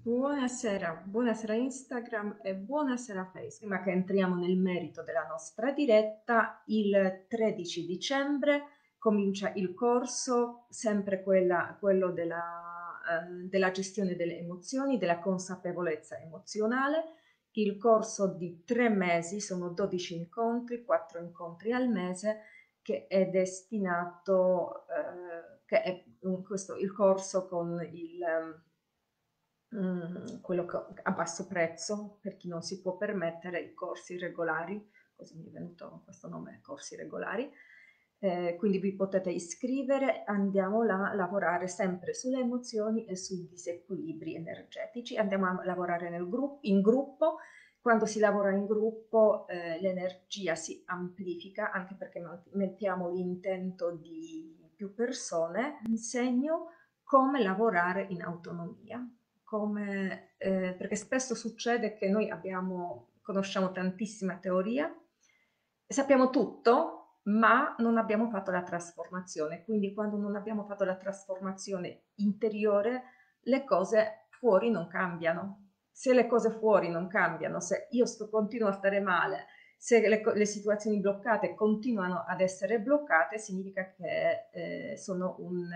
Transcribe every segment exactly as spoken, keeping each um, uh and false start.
Buonasera, buonasera Instagram e buonasera Facebook. Prima che entriamo nel merito della nostra diretta, il tredici dicembre comincia il corso, sempre quella, quello della, eh, della gestione delle emozioni, della consapevolezza emozionale. Il corso di tre mesi, sono dodici incontri, quattro incontri al mese, che è destinato, eh, che è un- questo, il corso con il... ehm, mm, quello che- a basso prezzo per chi non si può permettere i corsi regolari, così mi è venuto questo nome, corsi regolari. Eh, quindi vi potete iscrivere, andiamo là a lavorare sempre sulle emozioni e sui disequilibri energetici, andiamo a lavorare nel gruppo, in gruppo. Quando si lavora in gruppo eh, l'energia si amplifica, anche perché mettiamo l'intento di più persone. Insegno come lavorare in autonomia, come, eh, perché spesso succede che noi abbiamo, conosciamo tantissima teoria, sappiamo tutto, ma non abbiamo fatto la trasformazione. Quindi quando non abbiamo fatto la trasformazione interiore, le cose fuori non cambiano. Se le cose fuori non cambiano, se io sto, continuo a stare male, se le, le situazioni bloccate continuano ad essere bloccate, significa che eh, sono un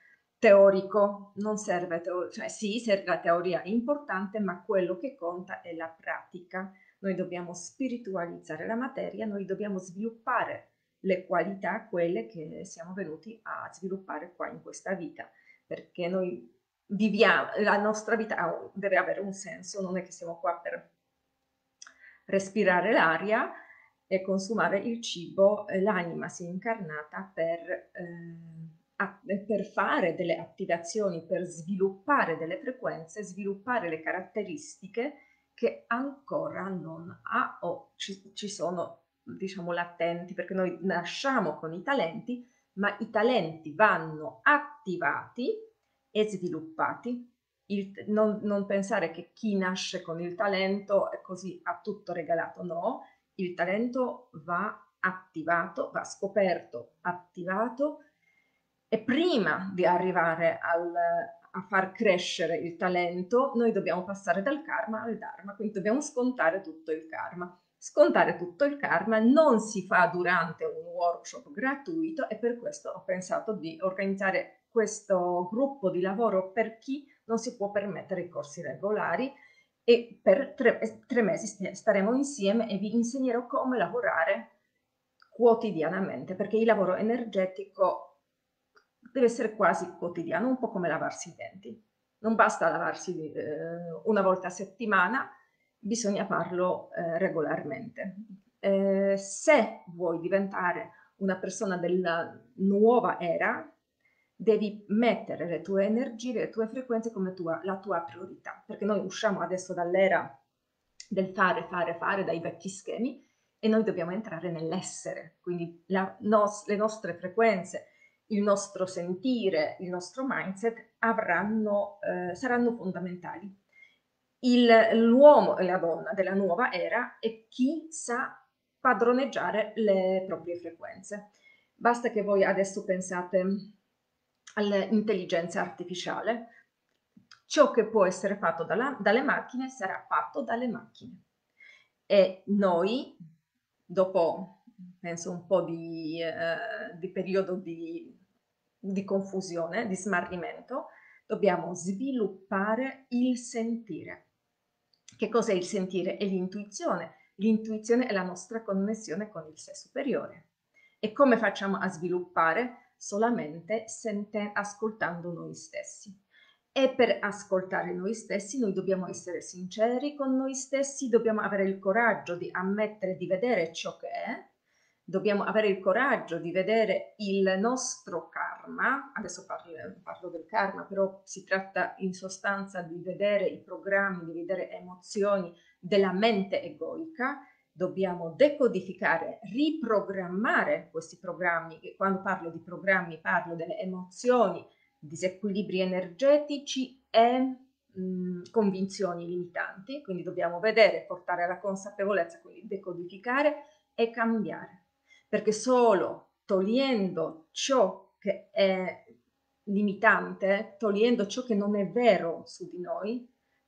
teorico, non serve, teo- cioè sì, serve la teoria è importante, ma quello che conta è la pratica. Noi dobbiamo spiritualizzare la materia, noi dobbiamo sviluppare le qualità, quelle che siamo venuti a sviluppare qua in questa vita, perché noi viviamo, la nostra vita deve avere un senso, non è che siamo qua per respirare l'aria e consumare il cibo, l'anima si è incarnata per, eh, per fare delle attivazioni, per sviluppare delle frequenze, sviluppare le caratteristiche che ancora non ha o ci, ci sono, diciamo, latenti, perché noi nasciamo con i talenti, ma i talenti vanno attivati e sviluppati. Il, non, non pensare che chi nasce con il talento è così ha tutto regalato, no, il talento va attivato, va scoperto, attivato e prima di arrivare al, a far crescere il talento noi dobbiamo passare dal karma al dharma, quindi dobbiamo scontare tutto il karma. Scontare tutto il karma non si fa durante un workshop gratuito e per questo ho pensato di organizzare questo gruppo di lavoro per chi non si può permettere i corsi regolari e per tre, tre mesi staremo insieme e vi insegnerò come lavorare quotidianamente, perché il lavoro energetico deve essere quasi quotidiano, un po' come lavarsi i denti. Non basta lavarsi eh, una volta a settimana, bisogna farlo eh, regolarmente. Eh, se vuoi diventare una persona della nuova era, devi mettere le tue energie, le tue frequenze come tua, la tua priorità, perché noi usciamo adesso dall'era del fare, fare, fare, dai vecchi schemi e noi dobbiamo entrare nell'essere, quindi la, nos, le nostre frequenze, il nostro sentire, il nostro mindset avranno, eh, saranno fondamentali. L'uomo e la donna della nuova era è chi sa padroneggiare le proprie frequenze. Basta che voi adesso pensate all'intelligenza artificiale. Ciò che può essere fatto dalla, dalle macchine sarà fatto dalle macchine. E noi, dopo, penso, un po' di, eh, di periodo di, di confusione, di smarrimento, dobbiamo sviluppare il sentire. Che cos'è il sentire? È l'intuizione. L'intuizione è la nostra connessione con il sé superiore. E come facciamo a sviluppare? Solamente sente, ascoltando noi stessi. E per ascoltare noi stessi noi dobbiamo essere sinceri con noi stessi, dobbiamo avere il coraggio di ammettere, di vedere ciò che è, dobbiamo avere il coraggio di vedere il nostro karma, adesso parlo, parlo del karma, però si tratta in sostanza di vedere i programmi, di vedere emozioni della mente egoica, dobbiamo decodificare, riprogrammare questi programmi, e quando parlo di programmi parlo delle emozioni, disequilibri energetici e mh, convinzioni limitanti, quindi dobbiamo vedere, portare alla consapevolezza, quindi decodificare e cambiare, perché solo togliendo ciò che è limitante, togliendo ciò che non è vero su di noi,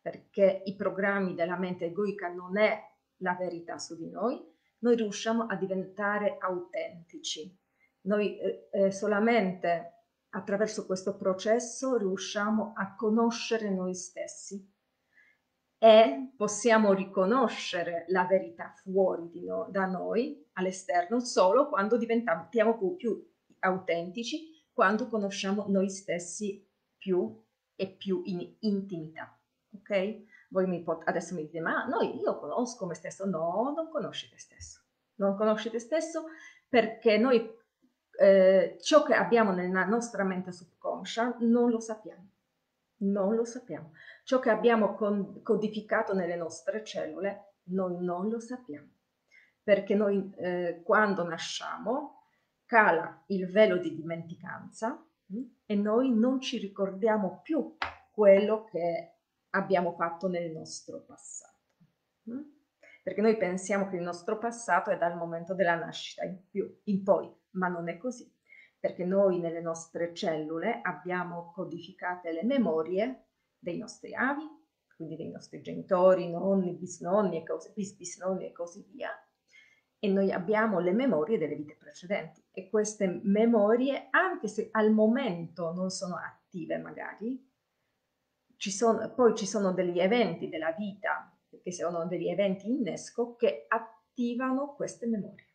perché i programmi della mente egoica non è la verità su di noi, noi riusciamo a diventare autentici. Noi eh, eh, solamente attraverso questo processo riusciamo a conoscere noi stessi e possiamo riconoscere la verità fuori di no, da noi, all'esterno, solo quando diventiamo più, più autentici, quando conosciamo noi stessi più e più in intimità, ok? Voi mi pot- adesso mi dite, ma no, io conosco me stesso. No, non conosci te stesso. Non conosci te stesso perché noi eh, ciò che abbiamo nella nostra mente subconscia non lo sappiamo. Non lo sappiamo. Ciò che abbiamo con- codificato nelle nostre cellule, noi non lo sappiamo. Perché noi eh, quando nasciamo cala il velo di dimenticanza mh, e noi non ci ricordiamo più quello che abbiamo fatto nel nostro passato. mh? Perché noi pensiamo che il nostro passato è dal momento della nascita in, più, in poi, ma non è così, perché noi nelle nostre cellule abbiamo codificate le memorie dei nostri avi, quindi dei nostri genitori, nonni, bisnonni e così, bis, bisnonni e così via, e noi abbiamo le memorie delle vite precedenti e queste memorie, anche se al momento non sono attive magari, ci sono, poi ci sono degli eventi della vita, che sono degli eventi innesco, che attivano queste memorie.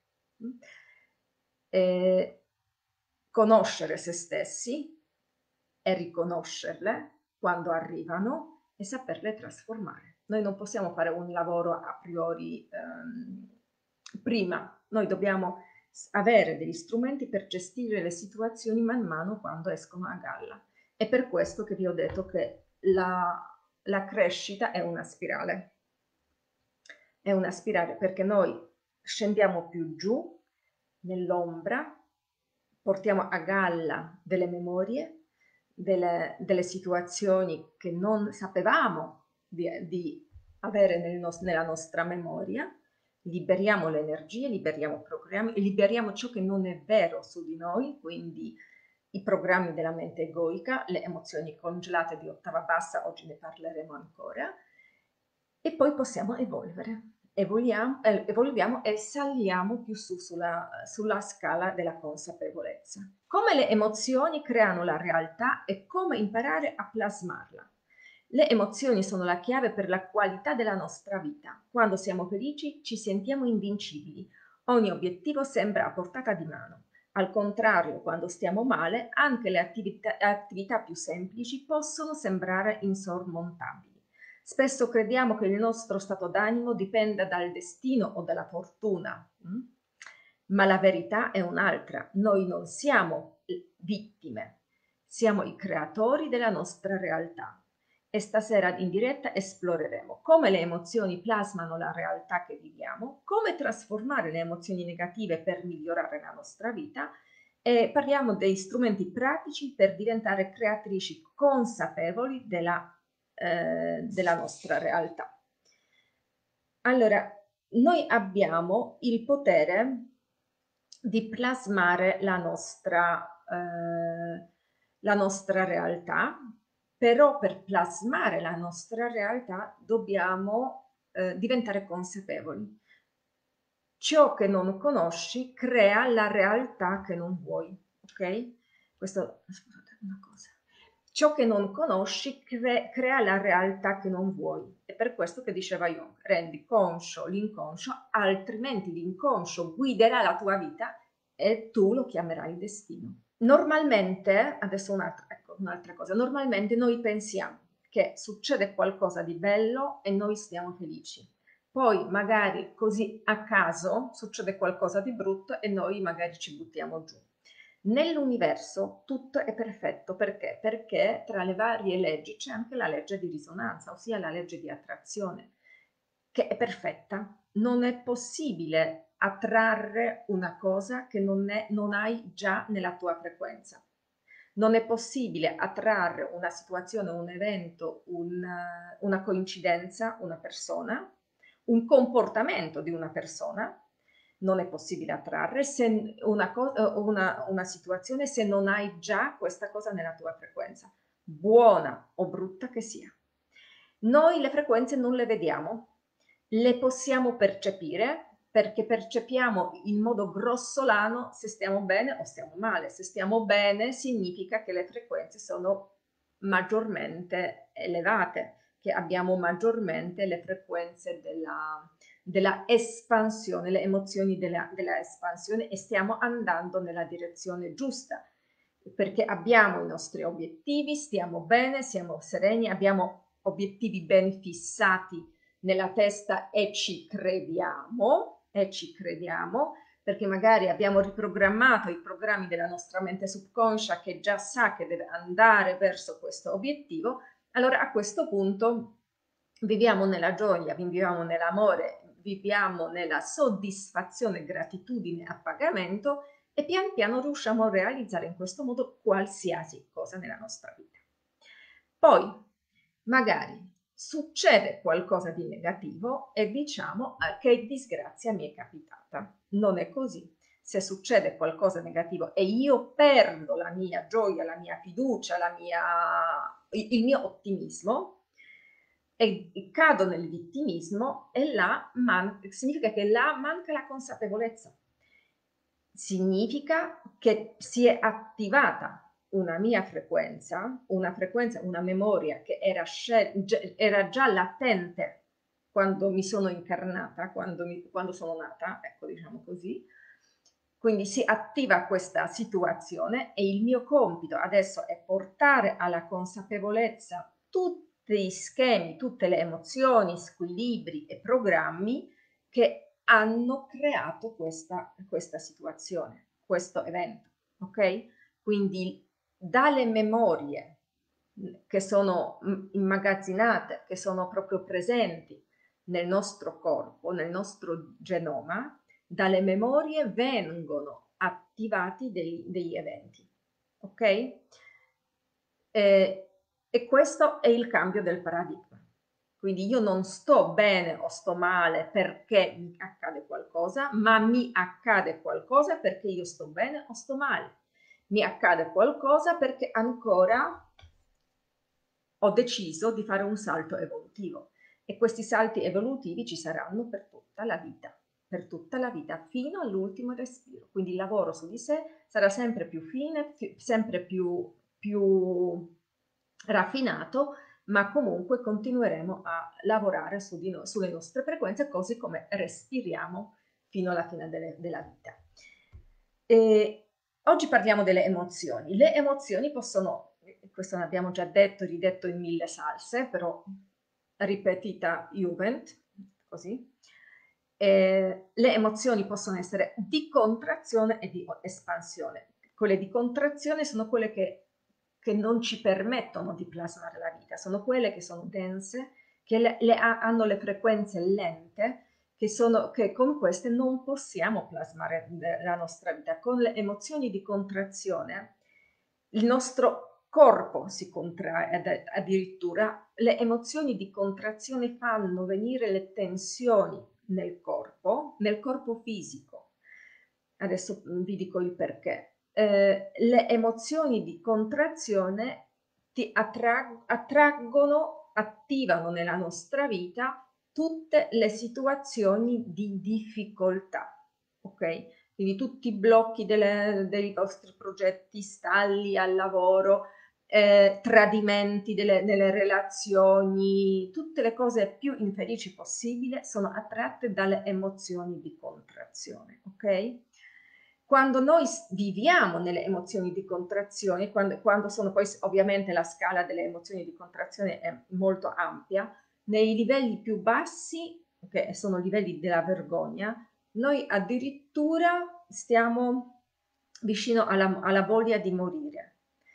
E conoscere se stessi e riconoscerle quando arrivano e saperle trasformare. Noi non possiamo fare un lavoro a priori ehm, prima, noi dobbiamo avere degli strumenti per gestire le situazioni man mano quando escono a galla. È per questo che vi ho detto che la, la crescita è una spirale. È una spirale perché noi scendiamo più giù nell'ombra, portiamo a galla delle memorie, delle, delle situazioni che non sapevamo di, di avere nel nos- nella nostra memoria, liberiamo le energie, liberiamo programmi, liberiamo ciò che non è vero su di noi, quindi i programmi della mente egoica, le emozioni congelate di ottava bassa, oggi ne parleremo ancora, e poi possiamo evolvere. Evolviamo, eh, evolviamo e saliamo più su sulla, sulla scala della consapevolezza. Come le emozioni creano la realtà e come imparare a plasmarla. Le emozioni sono la chiave per la qualità della nostra vita. Quando siamo felici ci sentiamo invincibili. Ogni obiettivo sembra a portata di mano. Al contrario, quando stiamo male, anche le attività, attività più semplici possono sembrare insormontabili. Spesso crediamo che il nostro stato d'animo dipenda dal destino o dalla fortuna, mh? Ma la verità è un'altra. Noi non siamo vittime, siamo i creatori della nostra realtà. E stasera in diretta esploreremo come le emozioni plasmano la realtà che viviamo, come trasformare le emozioni negative per migliorare la nostra vita e parliamo dei strumenti pratici per diventare creatrici consapevoli della eh, della nostra realtà. Allora, noi abbiamo il potere di plasmare la nostra, eh, la nostra realtà, però per plasmare la nostra realtà dobbiamo eh, diventare consapevoli. Ciò che non conosci crea la realtà che non vuoi, ok? Questo, scusate, una cosa. Ciò che non conosci cre- crea la realtà che non vuoi. È per questo che diceva Jung, rendi conscio l'inconscio, altrimenti l'inconscio guiderà la tua vita e tu lo chiamerai destino. Normalmente, adesso un'altra, ecco, un'altra cosa, normalmente noi pensiamo che succede qualcosa di bello e noi stiamo felici. Poi magari così a caso succede qualcosa di brutto e noi magari ci buttiamo giù. Nell'universo tutto è perfetto perché? Perché tra le varie leggi c'è anche la legge di risonanza, ossia la legge di attrazione, che è perfetta. Non è possibile attrarre una cosa che non, è, non hai già nella tua frequenza. Non è possibile attrarre una situazione, un evento, una, una coincidenza, una persona, un comportamento di una persona, non è possibile attrarre se una, una, una situazione se non hai già questa cosa nella tua frequenza, buona o brutta che sia. Noi le frequenze non le vediamo, le possiamo percepire perché percepiamo in modo grossolano se stiamo bene o stiamo male. Se stiamo bene significa che le frequenze sono maggiormente elevate, che abbiamo maggiormente le frequenze della, della espansione, le emozioni della, della espansione e stiamo andando nella direzione giusta perché abbiamo i nostri obiettivi, stiamo bene, siamo sereni, abbiamo obiettivi ben fissati nella testa e ci crediamo, e ci crediamo, perché magari abbiamo riprogrammato i programmi della nostra mente subconscia che già sa che deve andare verso questo obiettivo, allora a questo punto viviamo nella gioia, viviamo nell'amore, viviamo nella soddisfazione, gratitudine, appagamento e pian piano riusciamo a realizzare in questo modo qualsiasi cosa nella nostra vita. Poi magari succede qualcosa di negativo e diciamo ah, che disgrazia mi è capitata. Non è così. Se succede qualcosa di negativo e io perdo la mia gioia, la mia fiducia, la mia, il mio ottimismo e cado nel vittimismo, e là man- significa che là manca la consapevolezza. Significa che si è attivata una mia frequenza, una frequenza, una memoria che era, era già latente quando mi sono incarnata, quando, mi, quando sono nata, ecco, diciamo così. Quindi si attiva questa situazione e il mio compito adesso è portare alla consapevolezza tutti gli schemi, tutte le emozioni, squilibri e programmi che hanno creato questa, questa situazione, questo evento, ok? Quindi dalle memorie che sono immagazzinate, che sono proprio presenti nel nostro corpo, nel nostro genoma, dalle memorie vengono attivati dei, degli eventi, ok? Eh, e questo è il cambio del paradigma. Quindi io non sto bene o sto male perché mi accade qualcosa, ma mi accade qualcosa perché io sto bene o sto male. Mi accade qualcosa perché ancora ho deciso di fare un salto evolutivo e questi salti evolutivi ci saranno per tutta la vita, per tutta la vita fino all'ultimo respiro. Quindi il lavoro su di sé sarà sempre più fine, sempre più, più raffinato, ma comunque continueremo a lavorare su di noi, sulle nostre frequenze, così come respiriamo fino alla fine delle, della vita. E oggi parliamo delle emozioni. Le emozioni possono, questo l'abbiamo già detto, ridetto in mille salse, però ripetita juvent, così. Eh, le emozioni possono essere di contrazione e di espansione. Quelle di contrazione sono quelle che, che non ci permettono di plasmare la vita, sono quelle che sono dense, che le, le, hanno le frequenze lente, che, sono, che con queste non possiamo plasmare la nostra vita. Con le emozioni di contrazione il nostro corpo si contrae, addirittura le emozioni di contrazione fanno venire le tensioni nel corpo, nel corpo fisico. Adesso vi dico il perché. Eh, le emozioni di contrazione ti attrag- attraggono, attivano nella nostra vita tutte le situazioni di difficoltà, ok? Quindi tutti i blocchi delle, dei vostri progetti, stalli al lavoro, eh, tradimenti delle, delle relazioni, tutte le cose più infelici possibili sono attratte dalle emozioni di contrazione, ok? Quando noi viviamo nelle emozioni di contrazione, quando, quando sono poi ovviamente la scala delle emozioni di contrazione è molto ampia, nei livelli più bassi, che sono livelli della vergogna, noi addirittura stiamo vicino alla, alla voglia di morire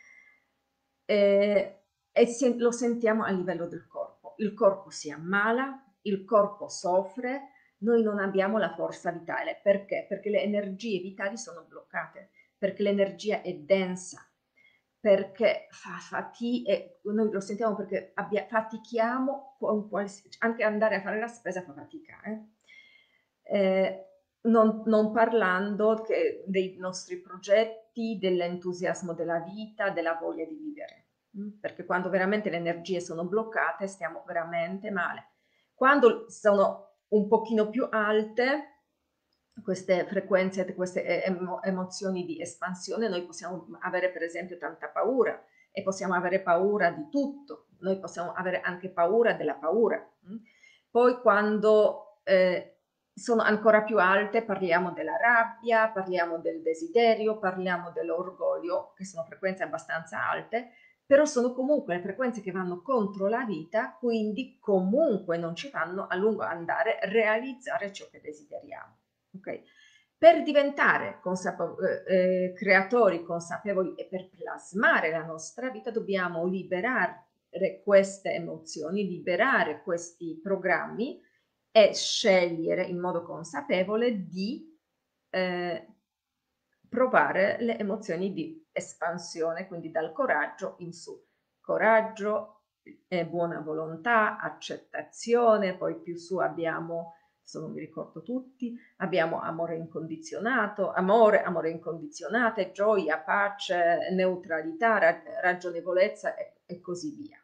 eh, e se, lo sentiamo a livello del corpo. Il corpo si ammala, il corpo soffre, noi non abbiamo la forza vitale. Perché? Perché le energie vitali sono bloccate, perché l'energia è densa, perché fa fatica, noi lo sentiamo perché abbia, fatichiamo, con anche andare a fare la spesa fa fatica. Eh? Eh, non, non parlando che dei nostri progetti, dell'entusiasmo della vita, della voglia di vivere. mm? Perché quando veramente le energie sono bloccate stiamo veramente male. Quando sono un pochino più alte, queste frequenze, queste emo emozioni di espansione, noi possiamo avere per esempio tanta paura e possiamo avere paura di tutto, noi possiamo avere anche paura della paura. Mm? Poi quando eh, sono ancora più alte parliamo della rabbia, parliamo del desiderio, parliamo dell'orgoglio, che sono frequenze abbastanza alte, però sono comunque le frequenze che vanno contro la vita, quindi comunque non ci fanno a lungo andare realizzare ciò che desideriamo. Okay? Per diventare consapevo eh, creatori consapevoli e per plasmare la nostra vita dobbiamo liberare queste emozioni, liberare questi programmi e scegliere in modo consapevole di eh, provare le emozioni di espansione, quindi dal coraggio in su. Coraggio, eh, buona volontà, accettazione, poi più su abbiamo, se non mi ricordo tutti, abbiamo amore incondizionato, amore, amore incondizionato, gioia, pace, neutralità, ragionevolezza e, e così via.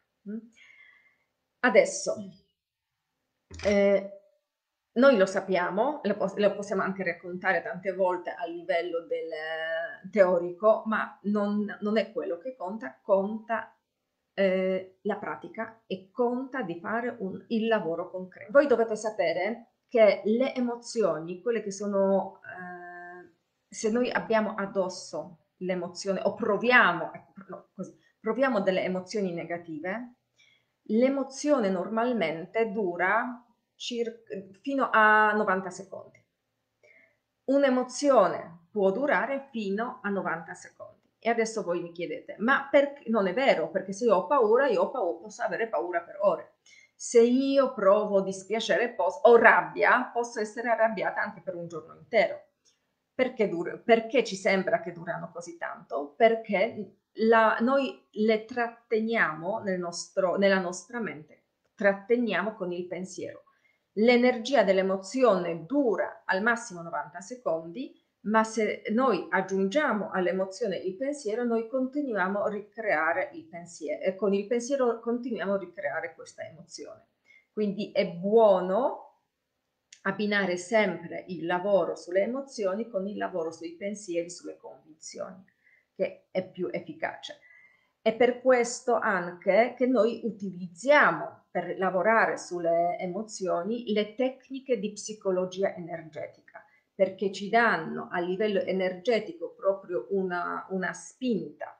Adesso, eh, noi lo sappiamo, lo, pos lo possiamo anche raccontare tante volte a livello del, eh, teorico, ma non, non è quello che conta, conta eh, la pratica e conta di fare un, il lavoro concreto. Voi dovete sapere che le emozioni, quelle che sono, eh, se noi abbiamo addosso l'emozione o proviamo, ecco, no, così, proviamo delle emozioni negative, l'emozione normalmente dura circa, fino a novanta secondi. Un'emozione può durare fino a novanta secondi. E adesso voi mi chiedete, ma perché? Non è vero, perché se io ho paura, io ho paura, posso avere paura per ore. Se io provo dispiacere o rabbia, posso essere arrabbiata anche per un giorno intero. Perché, perché ci sembra che durano così tanto? Perché la, noi le tratteniamo nel nostro, nella nostra mente, tratteniamo con il pensiero. L'energia dell'emozione dura al massimo novanta secondi, ma se noi aggiungiamo all'emozione il pensiero, noi continuiamo a ricreare il pensiero, e con il pensiero continuiamo a ricreare questa emozione. Quindi è buono abbinare sempre il lavoro sulle emozioni con il lavoro sui pensieri, sulle convinzioni, che è più efficace. È per questo anche che noi utilizziamo per lavorare sulle emozioni le tecniche di psicologia energetica, perché ci danno a livello energetico proprio una, una spinta,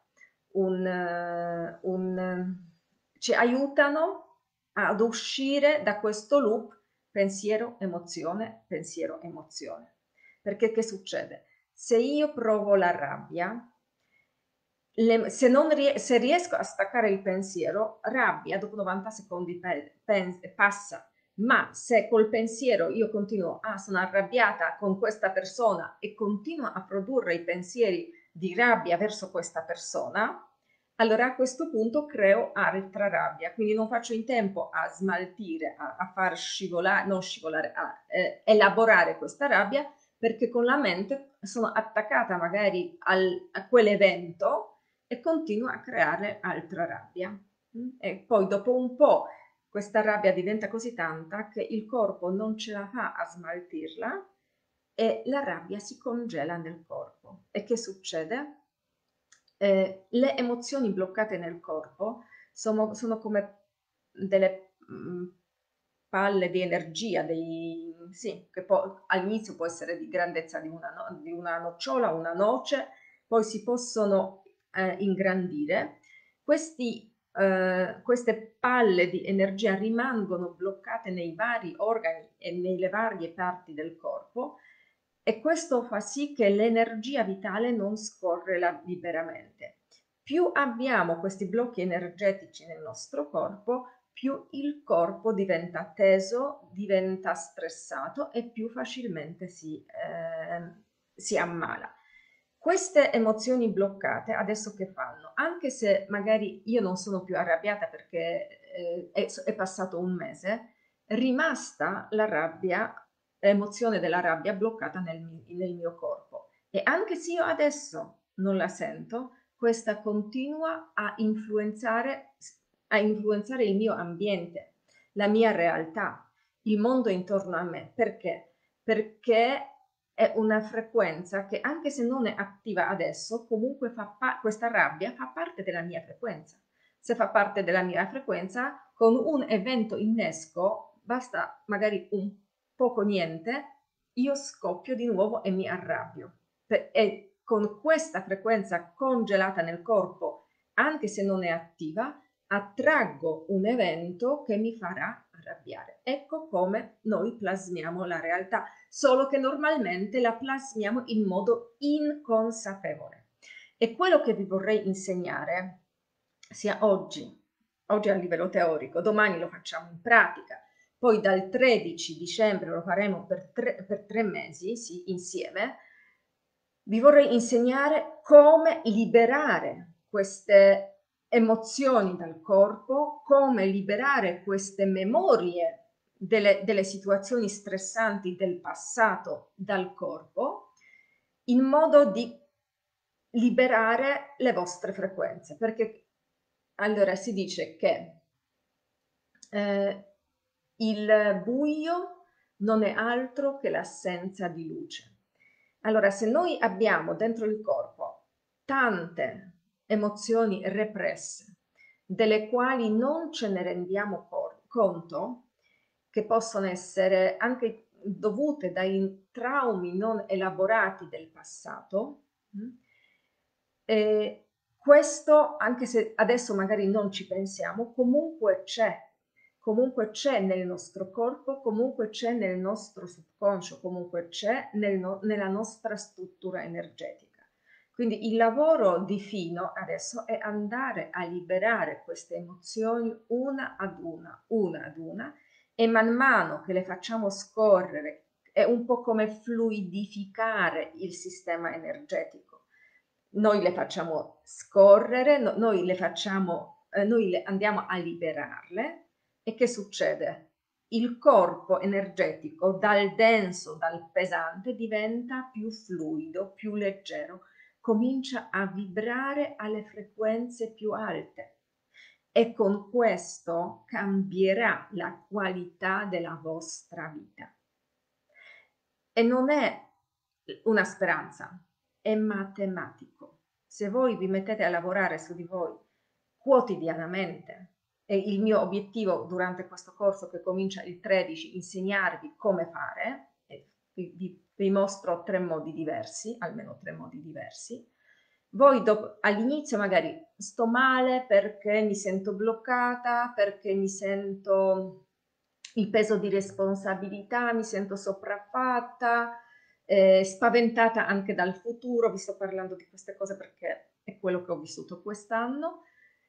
un, un, ci aiutano ad uscire da questo loop pensiero, emozione, pensiero, emozione. Perché che succede? Se io provo la rabbia, le, se, non ries se riesco a staccare il pensiero, rabbia dopo novanta secondi passa, ma se col pensiero io continuo, ah, sono arrabbiata con questa persona e continuo a produrre i pensieri di rabbia verso questa persona, allora a questo punto creo altra rabbia, quindi non faccio in tempo a smaltire, a, a far scivolare, non scivolare, a eh, elaborare questa rabbia, perché con la mente sono attaccata magari al, a quell'evento e continuo a creare altra rabbia. E poi dopo un po' questa rabbia diventa così tanta che il corpo non ce la fa a smaltirla e la rabbia si congela nel corpo. E che succede? Eh, le emozioni bloccate nel corpo sono, sono come delle mh, palle di energia, dei, sì, che può, all'inizio può essere di grandezza di una, no, di una nocciola, una noce, poi si possono eh, ingrandire. Questi, eh, queste palle di energia rimangono bloccate nei vari organi e nelle varie parti del corpo e questo fa sì che l'energia vitale non scorre liberamente. Più abbiamo questi blocchi energetici nel nostro corpo, più il corpo diventa teso, diventa stressato e più facilmente si, eh, si ammala. Queste emozioni bloccate adesso che fanno? Anche se magari io non sono più arrabbiata perché eh, è, è passato un mese, rimasta la rabbia, l'emozione della rabbia bloccata nel, nel mio corpo. E anche se io adesso non la sento, questa continua a influenzare, a influenzare il mio ambiente, la mia realtà, il mondo intorno a me. Perché? Perché è una frequenza che, anche se non è attiva adesso, comunque fa questa rabbia fa parte della mia frequenza. Se fa parte della mia frequenza, con un evento innesco, basta magari un poco niente, io scoppio di nuovo e mi arrabbio. E con questa frequenza congelata nel corpo, anche se non è attiva, attraggo un evento che mi farà arrabbiare. Ecco come noi plasmiamo la realtà, solo che normalmente la plasmiamo in modo inconsapevole. E quello che vi vorrei insegnare, sia oggi, oggi a livello teorico, domani lo facciamo in pratica, poi dal tredici dicembre lo faremo per tre, per tre mesi, sì, insieme, vi vorrei insegnare come liberare queste emozioni dal corpo, come liberare queste memorie delle, delle situazioni stressanti del passato dal corpo, in modo di liberare le vostre frequenze. Perché allora si dice che eh, il buio non è altro che l'assenza di luce. Allora, se noi abbiamo dentro il corpo tante emozioni represse, delle quali non ce ne rendiamo conto, che possono essere anche dovute dai traumi non elaborati del passato, e questo, anche se adesso magari non ci pensiamo, comunque c'è. Comunque c'è nel nostro corpo, comunque c'è nel nostro subconscio, comunque c'è nel no, nella nostra struttura energetica. Quindi il lavoro di Fino adesso è andare a liberare queste emozioni una ad una, una ad una, e man mano che le facciamo scorrere, è un po' come fluidificare il sistema energetico. Noi le facciamo scorrere, no, noi le facciamo, eh, noi le andiamo a liberarle. E che succede? Il corpo energetico dal denso, dal pesante, diventa più fluido, più leggero, comincia a vibrare alle frequenze più alte e con questo cambierà la qualità della vostra vita. E non è una speranza, è matematico. Se voi vi mettete a lavorare su di voi quotidianamente, e il mio obiettivo durante questo corso, che comincia il tredici, insegnarvi come fare, e vi, vi, vi mostro tre modi diversi, almeno tre modi diversi. Voi dopo, all'inizio magari sto male perché mi sento bloccata, perché mi sento il peso di responsabilità, mi sento sopraffatta, eh, spaventata anche dal futuro. Vi sto parlando di queste cose perché è quello che ho vissuto quest'anno,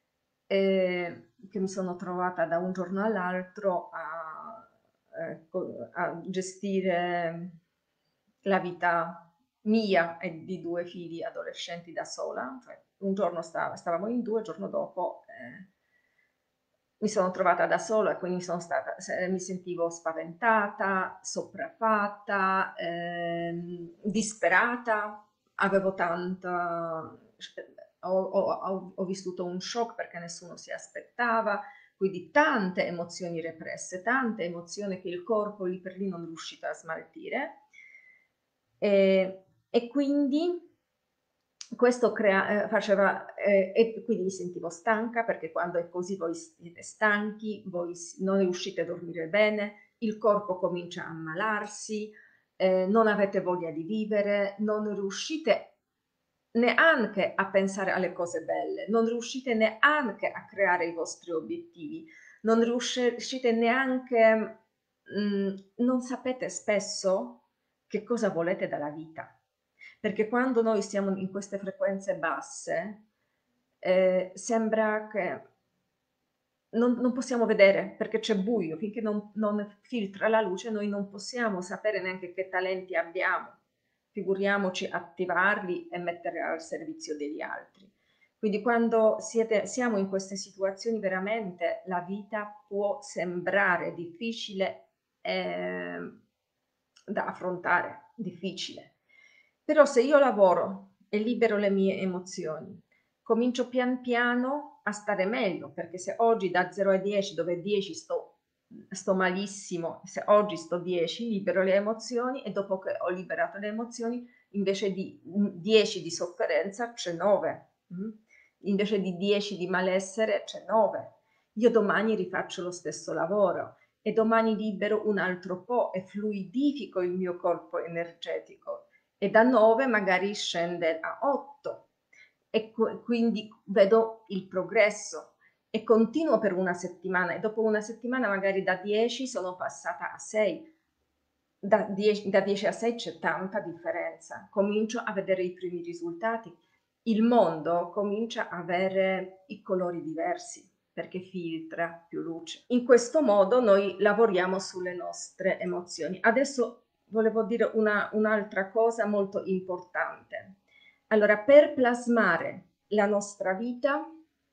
eh, che mi sono trovata da un giorno all'altro a, eh, a gestire la vita mia e di due figli adolescenti da sola. Cioè, un giorno stav stavamo in due, il giorno dopo eh, mi sono trovata da sola, e quindi mi, sono stata, mi sentivo spaventata, sopraffatta, ehm, disperata, avevo tanta... Ho, ho, ho vissuto un shock perché nessuno si aspettava, quindi tante emozioni represse, tante emozioni che il corpo lì per lì non è riuscito a smaltire. E, e quindi questo crea, eh, faceva, eh, e quindi mi sentivo stanca, perché quando è così voi siete stanchi, voi non riuscite a dormire bene, il corpo comincia a ammalarsi, eh, non avete voglia di vivere, non riuscite neanche a pensare alle cose belle, non riuscite neanche a creare i vostri obiettivi, non riuscite neanche, mh, non sapete spesso che cosa volete dalla vita. Perché quando noi siamo in queste frequenze basse, eh, sembra che non, non possiamo vedere, perché c'è buio, finché non, non filtra la luce noi non possiamo sapere neanche che talenti abbiamo, figuriamoci attivarli e metterli al servizio degli altri. Quindi quando siete, siamo in queste situazioni, veramente la vita può sembrare difficile eh, da affrontare, difficile. Però se io lavoro e libero le mie emozioni, comincio pian piano a stare meglio, perché se oggi da zero a dieci, dove dieci sto, sto malissimo, se oggi sto dieci, libero le emozioni, e dopo che ho liberato le emozioni, invece di dieci di sofferenza c'è nove, mm? Invece di dieci di malessere c'è nove. Io domani rifaccio lo stesso lavoro e domani libero un altro po' e fluidifico il mio corpo energetico, e da nove magari scende a otto, e quindi vedo il progresso e continuo per una settimana, e dopo una settimana magari da dieci sono passata a sei. Da dieci, da dieci a sei c'è tanta differenza, comincio a vedere i primi risultati, il mondo comincia a avere i colori diversi perché filtra più luce. In questo modo noi lavoriamo sulle nostre emozioni. Adesso volevo dire una, un'altra cosa molto importante. Allora, per plasmare la nostra vita,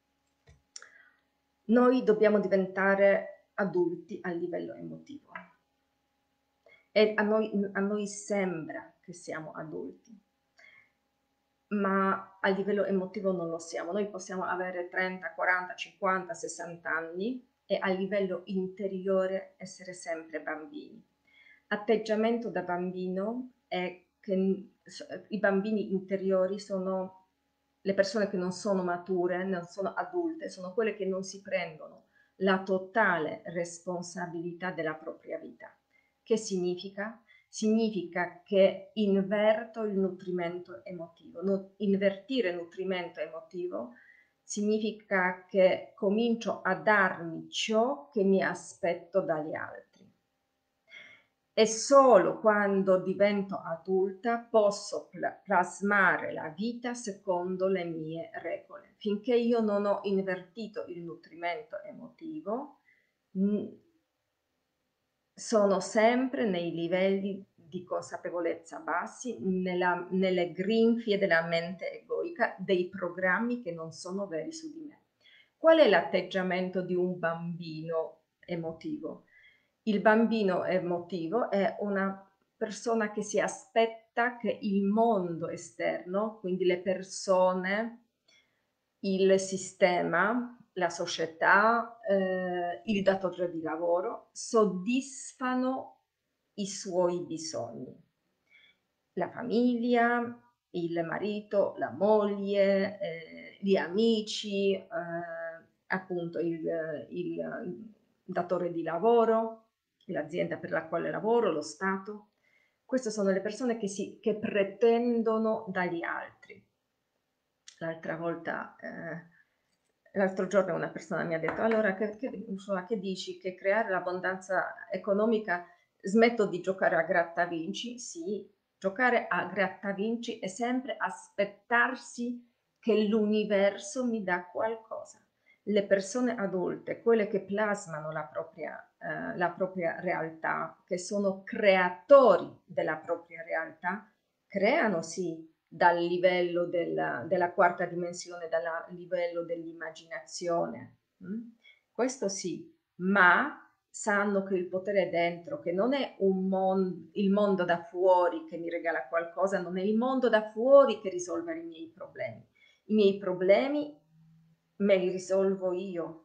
noi dobbiamo diventare adulti a livello emotivo. E a noi, a noi sembra che siamo adulti, ma a livello emotivo non lo siamo. Noi possiamo avere trenta, quaranta, cinquanta, sessanta anni e a livello interiore essere sempre bambini. Atteggiamento da bambino è che i bambini interiori sono le persone che non sono mature, non sono adulte, sono quelle che non si prendono la totale responsabilità della propria vita. Che significa? Significa che inverto il nutrimento emotivo. No, invertire il nutrimento emotivo significa che comincio a darmi ciò che mi aspetto dagli altri. E solo quando divento adulta posso pl- plasmare la vita secondo le mie regole. Finché io non ho invertito il nutrimento emotivo, mh, sono sempre nei livelli di consapevolezza bassi, nella, nelle grinfie della mente egoica, dei programmi che non sono veri su di me. Qual è l'atteggiamento di un bambino emotivo? Il bambino emotivo è una persona che si aspetta che il mondo esterno, quindi le persone, il sistema, la società, eh, il datore di lavoro soddisfano i suoi bisogni. La famiglia, il marito, la moglie, eh, gli amici, eh, appunto il, il datore di lavoro, l'azienda per la quale lavoro, lo Stato. Queste sono le persone che, si, che pretendono dagli altri. L'altra volta, eh, l'altro giorno una persona mi ha detto: allora che, che, insomma, che dici? Che creare l'abbondanza economica, smetto di giocare a grattavinci? Sì, giocare a grattavinci è sempre aspettarsi che l'universo mi dà qualcosa. Le persone adulte, quelle che plasmano la propria, eh, la propria realtà, che sono creatori della propria realtà, creano sì dal livello della, della quarta dimensione, dal livello dell'immaginazione. Mm? Questo sì, ma sanno che il potere è dentro, che non è un mon- il mondo da fuori che mi regala qualcosa, non è il mondo da fuori che risolve i miei problemi. I miei problemi me li risolvo io.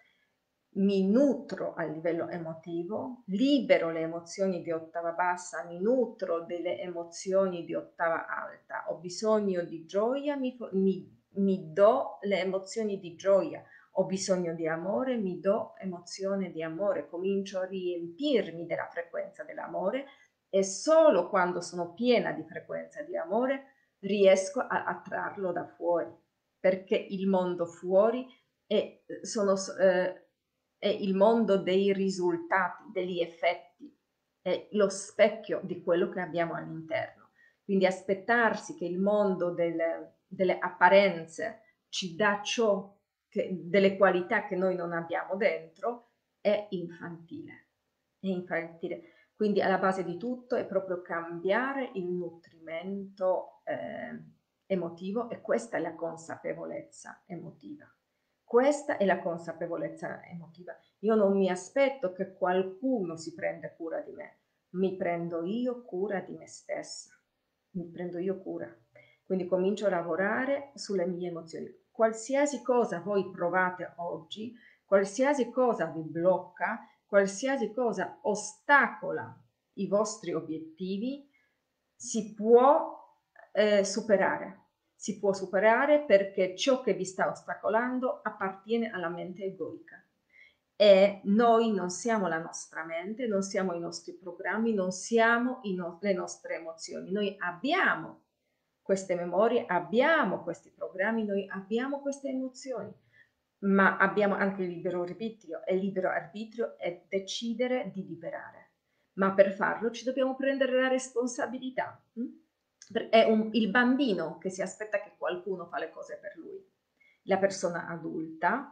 Mi nutro a livello emotivo, libero le emozioni di ottava bassa, mi nutro delle emozioni di ottava alta. Ho bisogno di gioia, mi, mi, mi do le emozioni di gioia. Ho bisogno di amore, mi do emozione di amore. Comincio a riempirmi della frequenza dell'amore, e solo quando sono piena di frequenza di amore riesco a attrarlo da fuori, perché il mondo fuori è, sono, eh, è il mondo dei risultati, degli effetti, è lo specchio di quello che abbiamo all'interno. Quindi aspettarsi che il mondo delle, delle apparenze ci dà ciò che, delle qualità che noi non abbiamo dentro è infantile. È infantile. Quindi alla base di tutto è proprio cambiare il nutrimento eh, emotivo, e questa è la consapevolezza emotiva. Questa è la consapevolezza emotiva. Io non mi aspetto che qualcuno si prenda cura di me, mi prendo io cura di me stessa, mi prendo io cura. Quindi comincio a lavorare sulle mie emozioni. qualsiasi cosa voi provate oggi, qualsiasi cosa vi blocca, qualsiasi cosa ostacola i vostri obiettivi, si può eh, superare. Si può superare perché ciò che vi sta ostacolando appartiene alla mente egoica. E noi non siamo la nostra mente, non siamo i nostri programmi, non siamo no- le nostre emozioni. Noi abbiamo queste memorie, abbiamo questi programmi, noi abbiamo queste emozioni, ma abbiamo anche il libero arbitrio e il libero arbitrio è decidere di liberare. Ma per farlo ci dobbiamo prendere la responsabilità. hm? È un- il bambino che si aspetta che qualcuno fa le cose per lui. La persona adulta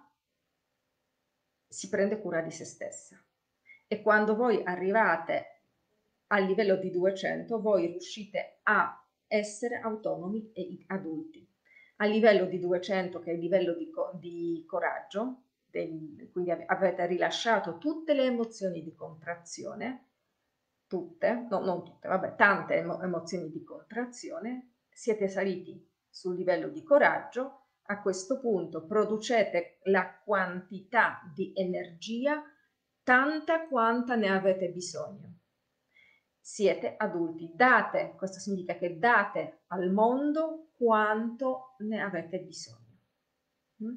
si prende cura di se stessa. E quando voi arrivate al livello di duecento, voi riuscite a essere autonomi e adulti. A livello di duecento, che è il livello di, co- di coraggio, del, quindi avete rilasciato tutte le emozioni di contrazione, tutte, no, non tutte, vabbè, tante emo- emozioni di contrazione, siete saliti sul livello di coraggio. A questo punto producete la quantità di energia tanta quanta ne avete bisogno. Siete adulti, date, questo significa che date al mondo quanto ne avete bisogno. Mm?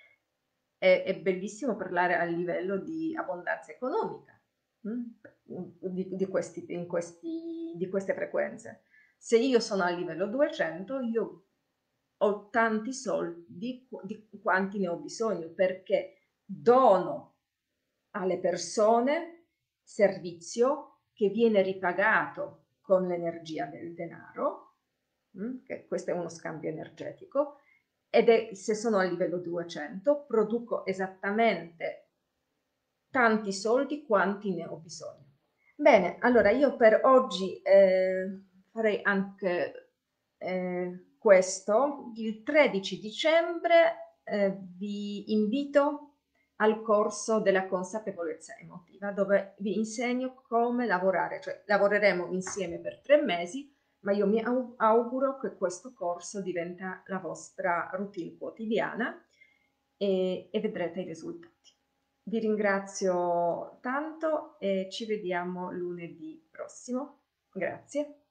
È, è bellissimo parlare a livello di abbondanza economica, mm? di, di, questi, in questi, di queste frequenze. Se io sono a livello duecento, io ho tanti soldi di quanti ne ho bisogno perché dono alle persone servizio che viene ripagato con l'energia del denaro, mh, che questo è uno scambio energetico, ed è, se sono a livello duecento, produco esattamente tanti soldi quanti ne ho bisogno. Bene, allora io per oggi eh, farei anche eh, questo. Il tredici dicembre eh, vi invito al corso della consapevolezza emotiva, dove vi insegno come lavorare, cioè lavoreremo insieme per tre mesi, ma io mi auguro che questo corso diventa la vostra routine quotidiana e, e vedrete i risultati. Vi ringrazio tanto e ci vediamo lunedì prossimo. Grazie.